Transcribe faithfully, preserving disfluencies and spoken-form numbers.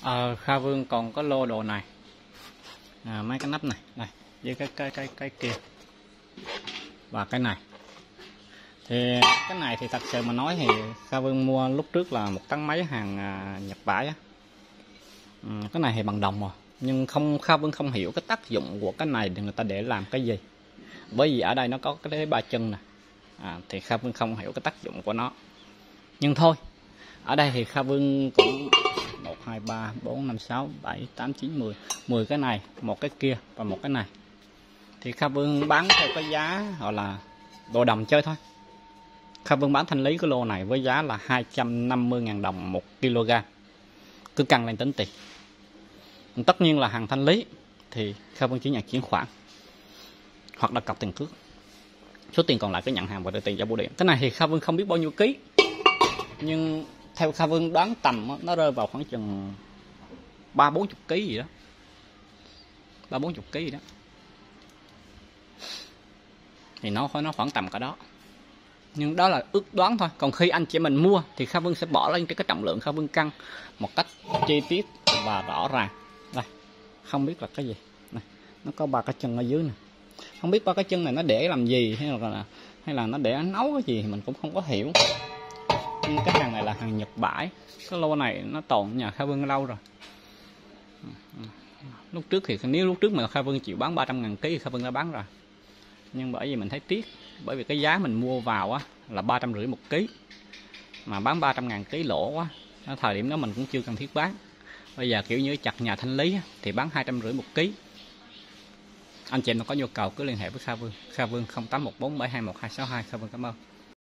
Ờ, Kha Vương còn có lô đồ này, à, mấy cái nắp này này với cái cái cái cái kia và cái này. Thì cái này thì thật sự mà nói thì Kha Vương mua lúc trước là một tấn mấy hàng à, Nhật vải á. Ừ, cái này thì bằng đồng mà, nhưng không Kha Vương không hiểu cái tác dụng của cái này thì người ta để làm cái gì, bởi vì ở đây nó có cái ba chân nè, à, thì Kha Vương không hiểu cái tác dụng của nó. Nhưng thôi, ở đây thì Kha Vương cũng một hai ba bốn năm sáu bảy tám chín mười mười cái này, một cái kia và một cái này. Thì Kha Vương bán theo cái giá gọi là đồ đồng chơi thôi. Kha Vương bán thanh lý cái lô này với giá là hai trăm năm mươi ngàn đồng một kg, cứ căng lên tính tiền. Tất nhiên là hàng thanh lý thì Kha Vương chỉ nhận chuyển khoản hoặc là cọc tiền cước, số tiền còn lại cứ nhận hàng và đưa tiền cho bưu điện. Cái này thì Kha Vương không biết bao nhiêu ký, nhưng theo Kha Vương đoán tầm nó rơi vào khoảng chừng ba bốn chục ký gì đó, ba bốn chục ký gì đó, thì nó nó khoảng tầm cả đó. Nhưng đó là ước đoán thôi, còn khi anh chị mình mua thì Kha Vương sẽ bỏ lên cái trọng lượng Kha Vương cân một cách chi tiết và rõ ràng. Đây, không biết là cái gì này, nó có ba cái chân ở dưới này, không biết ba cái chân này nó để làm gì, hay là hay là nó để nấu cái gì thì mình cũng không có hiểu. Nhưng cái hàng này là hàng Nhật bãi, cái lô này nó tồn nhà Kha Vương lâu rồi. Lúc trước thì nếu lúc trước mà Kha Vương chịu bán ba trăm ngàn ký thì Kha Vương đã bán rồi, nhưng bởi vì mình thấy tiếc, bởi vì cái giá mình mua vào á là ba trăm rưỡi một ký, mà bán ba trăm ngàn ký lỗ quá. Ở thời điểm đó mình cũng chưa cần thiết bán. Bây giờ kiểu như chặt nhà thanh lý thì bán hai trăm rưỡi một ký. Anh chị em có nhu cầu cứ liên hệ với Kha Vương, Kha Vương không tám một bốn bảy hai một hai sáu hai. Kha Vương cảm ơn.